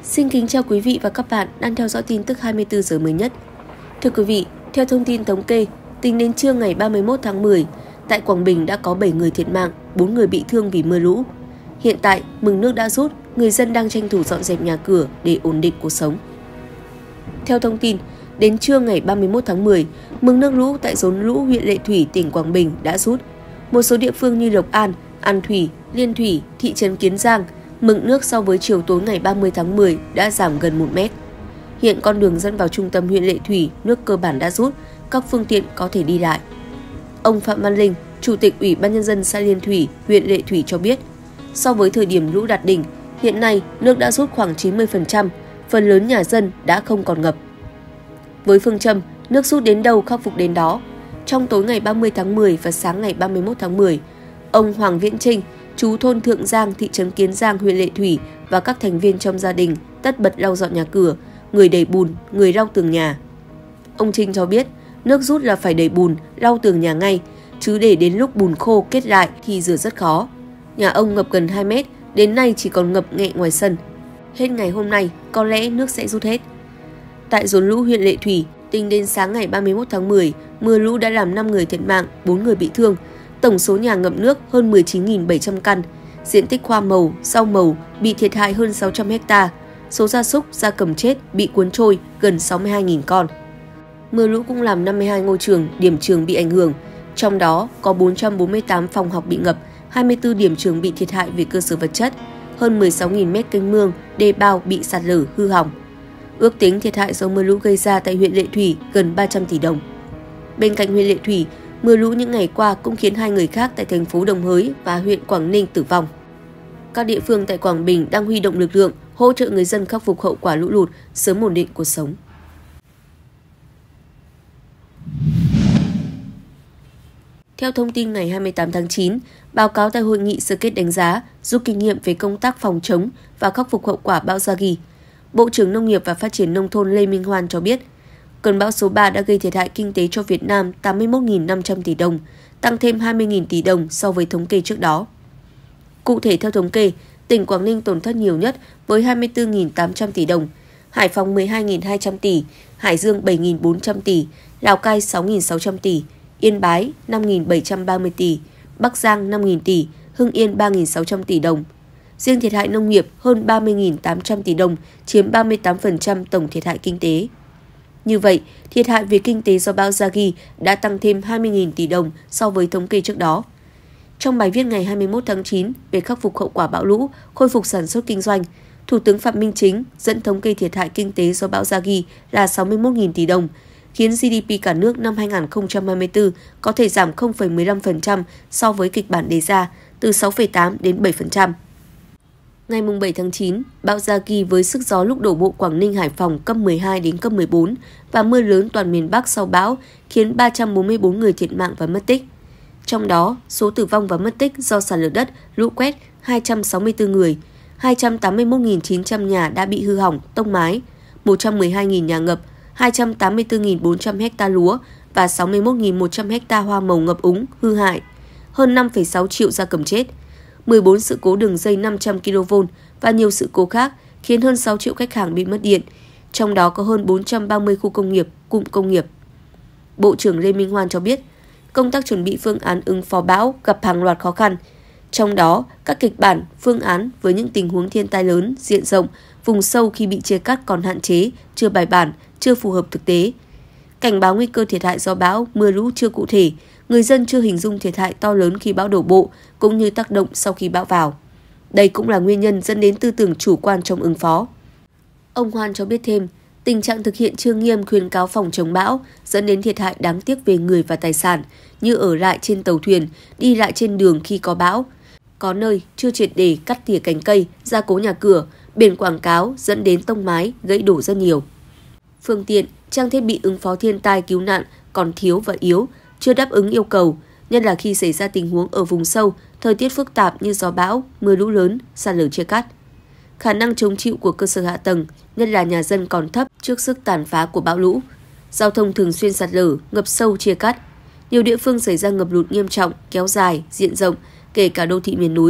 Xin kính chào quý vị và các bạn đang theo dõi tin tức 24 giờ mới nhất. Thưa quý vị, theo thông tin thống kê, tính đến trưa ngày 31 tháng 10, tại Quảng Bình đã có 7 người thiệt mạng, 4 người bị thương vì mưa lũ. Hiện tại, mực nước đã rút, người dân đang tranh thủ dọn dẹp nhà cửa để ổn định cuộc sống. Theo thông tin, đến trưa ngày 31 tháng 10, mực nước lũ tại rốn lũ huyện Lệ Thủy, tỉnh Quảng Bình đã rút. Một số địa phương như Lộc An, An Thủy, Liên Thủy, thị trấn Kiến Giang, mực nước so với chiều tối ngày 30 tháng 10 đã giảm gần 1 mét. Hiện con đường dẫn vào trung tâm huyện Lệ Thủy nước cơ bản đã rút, các phương tiện có thể đi lại. Ông Phạm Văn Linh, Chủ tịch Ủy ban Nhân dân xã Liên Thủy, huyện Lệ Thủy cho biết, so với thời điểm lũ đạt đỉnh, hiện nay nước đã rút khoảng 90%, phần lớn nhà dân đã không còn ngập. Với phương châm, nước rút đến đâu khắc phục đến đó, trong tối ngày 30 tháng 10 và sáng ngày 31 tháng 10, ông Hoàng Viễn Trinh, chú thôn Thượng Giang, thị trấn Kiến Giang, huyện Lệ Thủy và các thành viên trong gia đình tất bật lau dọn nhà cửa, người đẩy bùn, người lau tường nhà. Ông Trinh cho biết, nước rút là phải đẩy bùn, lau tường nhà ngay, chứ để đến lúc bùn khô kết lại thì rửa rất khó. Nhà ông ngập gần 2 mét, đến nay chỉ còn ngập nghẹ ngoài sân. Hết ngày hôm nay, có lẽ nước sẽ rút hết. Tại rốn lũ huyện Lệ Thủy, tính đến sáng ngày 31 tháng 10, mưa lũ đã làm 5 người thiệt mạng, 4 người bị thương. Tổng số nhà ngập nước hơn 19.700 căn, diện tích hoa màu, rau màu bị thiệt hại hơn 600 ha, số gia súc, gia cầm chết bị cuốn trôi gần 62.000 con. Mưa lũ cũng làm 52 ngôi trường, điểm trường bị ảnh hưởng, trong đó có 448 phòng học bị ngập, 24 điểm trường bị thiệt hại về cơ sở vật chất, hơn 16.000 mét kênh mương, đê bao bị sạt lở, hư hỏng. Ước tính thiệt hại do mưa lũ gây ra tại huyện Lệ Thủy gần 300 tỷ đồng. Bên cạnh huyện Lệ Thủy, mưa lũ những ngày qua cũng khiến 2 người khác tại thành phố Đồng Hới và huyện Quảng Ninh tử vong. Các địa phương tại Quảng Bình đang huy động lực lượng hỗ trợ người dân khắc phục hậu quả lũ lụt, sớm ổn định cuộc sống. Theo thông tin ngày 28 tháng 9, báo cáo tại hội nghị sơ kết đánh giá, rút kinh nghiệm về công tác phòng chống và khắc phục hậu quả bão Yagi, Bộ trưởng Nông nghiệp và Phát triển Nông thôn Lê Minh Hoan cho biết, cơn bão số 3 đã gây thiệt hại kinh tế cho Việt Nam 81.500 tỷ đồng, tăng thêm 20.000 tỷ đồng so với thống kê trước đó. Cụ thể theo thống kê, tỉnh Quảng Ninh tổn thất nhiều nhất với 24.800 tỷ đồng, Hải Phòng 12.200 tỷ, Hải Dương 7.400 tỷ, Lào Cai 6.600 tỷ, Yên Bái 5.730 tỷ, Bắc Giang 5.000 tỷ, Hưng Yên 3.600 tỷ đồng. Riêng thiệt hại nông nghiệp hơn 30.800 tỷ đồng, chiếm 38% tổng thiệt hại kinh tế. Như vậy, thiệt hại về kinh tế do bão Yagi đã tăng thêm 20.000 tỷ đồng so với thống kê trước đó. Trong bài viết ngày 21 tháng 9 về khắc phục hậu quả bão lũ, khôi phục sản xuất kinh doanh, Thủ tướng Phạm Minh Chính dẫn thống kê thiệt hại kinh tế do bão Yagi là 61.000 tỷ đồng, khiến GDP cả nước năm 2024 có thể giảm 0,15% so với kịch bản đề ra, từ 6,8 đến 7%. Ngày 7 tháng 9, bão Yagi với sức gió lúc đổ bộ Quảng Ninh, Hải Phòng cấp 12 đến cấp 14 và mưa lớn toàn miền Bắc sau bão khiến 344 người thiệt mạng và mất tích. Trong đó, số tử vong và mất tích do sạt lở đất, lũ quét 264 người, 281.900 nhà đã bị hư hỏng, tông mái, 112.000 nhà ngập, 284.400 ha lúa và 61.100 ha hoa màu ngập úng, hư hại, hơn 5,6 triệu gia cầm chết, 14 sự cố đường dây 500 kV và nhiều sự cố khác khiến hơn 6 triệu khách hàng bị mất điện, trong đó có hơn 430 khu công nghiệp, cụm công nghiệp. Bộ trưởng Lê Minh Hoan cho biết, công tác chuẩn bị phương án ứng phó bão gặp hàng loạt khó khăn, trong đó các kịch bản, phương án với những tình huống thiên tai lớn, diện rộng, vùng sâu khi bị chia cắt còn hạn chế, chưa bài bản, chưa phù hợp thực tế. Cảnh báo nguy cơ thiệt hại do bão, mưa lũ chưa cụ thể, người dân chưa hình dung thiệt hại to lớn khi bão đổ bộ, cũng như tác động sau khi bão vào. Đây cũng là nguyên nhân dẫn đến tư tưởng chủ quan trong ứng phó. Ông Hoan cho biết thêm, tình trạng thực hiện chưa nghiêm khuyến cáo phòng chống bão dẫn đến thiệt hại đáng tiếc về người và tài sản, như ở lại trên tàu thuyền, đi lại trên đường khi có bão. Có nơi chưa triệt để cắt tỉa cành cây, gia cố nhà cửa, biển quảng cáo dẫn đến tông mái, gãy đổ rất nhiều. Phương tiện, trang thiết bị ứng phó thiên tai cứu nạn còn thiếu và yếu, chưa đáp ứng yêu cầu, nhất là khi xảy ra tình huống ở vùng sâu, thời tiết phức tạp như gió bão, mưa lũ lớn, sạt lở chia cắt. Khả năng chống chịu của cơ sở hạ tầng, nhất là nhà dân còn thấp trước sức tàn phá của bão lũ. Giao thông thường xuyên sạt lở, ngập sâu chia cắt. Nhiều địa phương xảy ra ngập lụt nghiêm trọng, kéo dài, diện rộng, kể cả đô thị miền núi.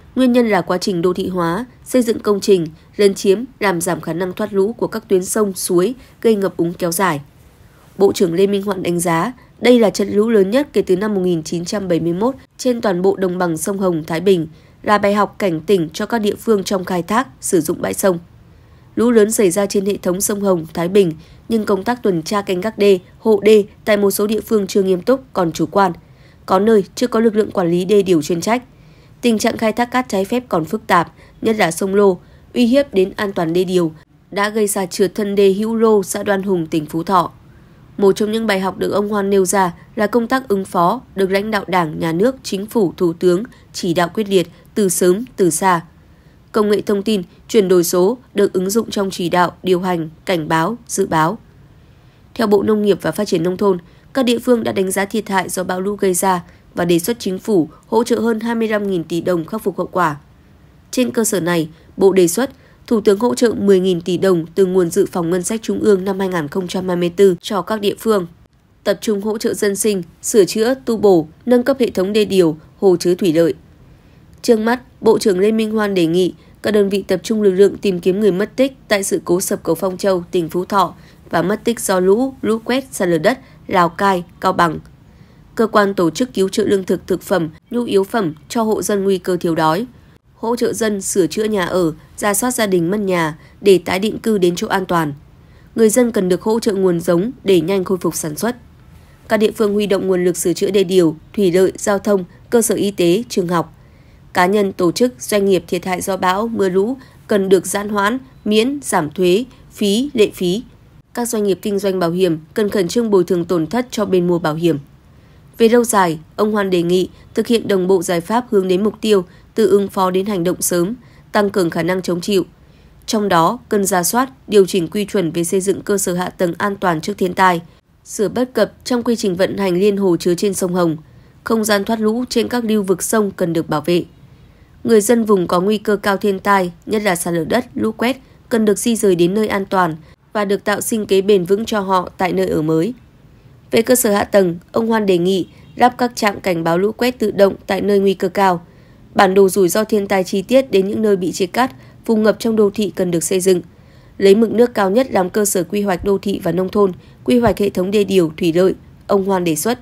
Nguyên nhân là quá trình đô thị hóa, xây dựng công trình, lấn chiếm làm giảm khả năng thoát lũ của các tuyến sông, suối, gây ngập úng kéo dài. Bộ trưởng Lê Minh Hoan đánh giá đây là trận lũ lớn nhất kể từ năm 1971 trên toàn bộ đồng bằng sông Hồng, Thái Bình, là bài học cảnh tỉnh cho các địa phương trong khai thác, sử dụng bãi sông. Lũ lớn xảy ra trên hệ thống sông Hồng, Thái Bình, nhưng công tác tuần tra canh gác đê, hộ đê tại một số địa phương chưa nghiêm túc, còn chủ quan. Có nơi chưa có lực lượng quản lý đê điều chuyên trách. Tình trạng khai thác cát trái phép còn phức tạp, nhất là sông Lô, uy hiếp đến an toàn đê điều, đã gây ra trượt thân đê Hữu Lô, xã Đoan Hùng, tỉnh Phú Thọ. Một trong những bài học được ông Hoan nêu ra là công tác ứng phó được lãnh đạo Đảng, Nhà nước, Chính phủ, Thủ tướng chỉ đạo quyết liệt từ sớm, từ xa. Công nghệ thông tin, chuyển đổi số được ứng dụng trong chỉ đạo, điều hành, cảnh báo, dự báo. Theo Bộ Nông nghiệp và Phát triển Nông thôn, các địa phương đã đánh giá thiệt hại do bão lũ gây ra và đề xuất chính phủ hỗ trợ hơn 25.000 tỷ đồng khắc phục hậu quả. Trên cơ sở này, Bộ đề xuất Thủ tướng hỗ trợ 10.000 tỷ đồng từ nguồn dự phòng ngân sách trung ương năm 2024 cho các địa phương, tập trung hỗ trợ dân sinh, sửa chữa, tu bổ, nâng cấp hệ thống đê điều, hồ chứa thủy lợi. Trước mắt, Bộ trưởng Lê Minh Hoan đề nghị các đơn vị tập trung lực lượng tìm kiếm người mất tích tại sự cố sập cầu Phong Châu, tỉnh Phú Thọ và mất tích do lũ quét, sạt lở đất, Lào Cai, Cao Bằng. Cơ quan tổ chức cứu trợ lương thực, thực phẩm, nhu yếu phẩm cho hộ dân nguy cơ thiếu đói, hỗ trợ dân sửa chữa nhà ở, rà soát gia đình mất nhà để tái định cư đến chỗ an toàn. Người dân cần được hỗ trợ nguồn giống để nhanh khôi phục sản xuất. Các địa phương huy động nguồn lực sửa chữa đê điều, thủy lợi, giao thông, cơ sở y tế, trường học. Cá nhân, tổ chức, doanh nghiệp thiệt hại do bão, mưa lũ cần được giãn hoãn, miễn, giảm thuế, phí, lệ phí. Các doanh nghiệp kinh doanh bảo hiểm cần khẩn trương bồi thường tổn thất cho bên mua bảo hiểm. Về lâu dài, ông Hoan đề nghị thực hiện đồng bộ giải pháp hướng đến mục tiêu từ ứng phó đến hành động sớm, tăng cường khả năng chống chịu. Trong đó, cần rà soát, điều chỉnh quy chuẩn về xây dựng cơ sở hạ tầng an toàn trước thiên tai, sửa bất cập trong quy trình vận hành liên hồ chứa trên sông Hồng. Không gian thoát lũ trên các lưu vực sông cần được bảo vệ. Người dân vùng có nguy cơ cao thiên tai, nhất là sạt lở đất, lũ quét, cần được di rời đến nơi an toàn và được tạo sinh kế bền vững cho họ tại nơi ở mới. Về cơ sở hạ tầng, ông Hoan đề nghị lắp các trạm cảnh báo lũ quét tự động tại nơi nguy cơ cao. Bản đồ rủi ro thiên tai chi tiết đến những nơi bị chia cắt, vùng ngập trong đô thị cần được xây dựng. Lấy mực nước cao nhất làm cơ sở quy hoạch đô thị và nông thôn, quy hoạch hệ thống đê điều, thủy lợi, ông Hoan đề xuất.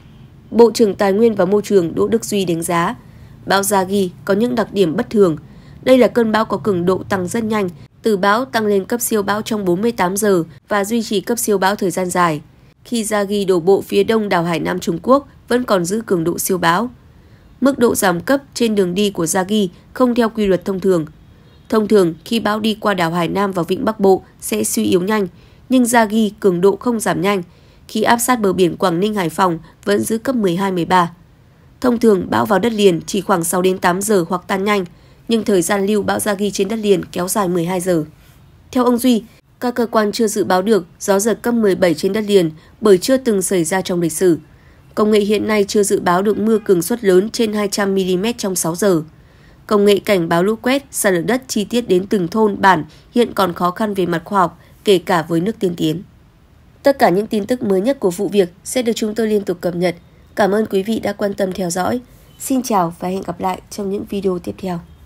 Bộ trưởng Tài nguyên và Môi trường Đỗ Đức Duy đánh giá, bão Yagi có những đặc điểm bất thường. Đây là cơn bão có cường độ tăng rất nhanh, từ bão tăng lên cấp siêu bão trong 48 giờ và duy trì cấp siêu bão thời gian dài. Khi Yagi đổ bộ phía đông đảo Hải Nam Trung Quốc vẫn còn giữ cường độ siêu bão. Mức độ giảm cấp trên đường đi của Yagi không theo quy luật thông thường. Thông thường, khi bão đi qua đảo Hải Nam và vịnh Bắc Bộ sẽ suy yếu nhanh, nhưng Yagi cường độ không giảm nhanh. Khi áp sát bờ biển Quảng Ninh, Hải Phòng vẫn giữ cấp 12-13. Thông thường, bão vào đất liền chỉ khoảng 6 đến 8 giờ hoặc tan nhanh, nhưng thời gian lưu bão Yagi trên đất liền kéo dài 12 giờ. Theo ông Duy, các cơ quan chưa dự báo được gió giật cấp 17 trên đất liền bởi chưa từng xảy ra trong lịch sử. Công nghệ hiện nay chưa dự báo được mưa cường suất lớn trên 200 mm trong 6 giờ. Công nghệ cảnh báo lũ quét, sạt lở đất chi tiết đến từng thôn, bản hiện còn khó khăn về mặt khoa học, kể cả với nước tiên tiến. Tất cả những tin tức mới nhất của vụ việc sẽ được chúng tôi liên tục cập nhật. Cảm ơn quý vị đã quan tâm theo dõi. Xin chào và hẹn gặp lại trong những video tiếp theo.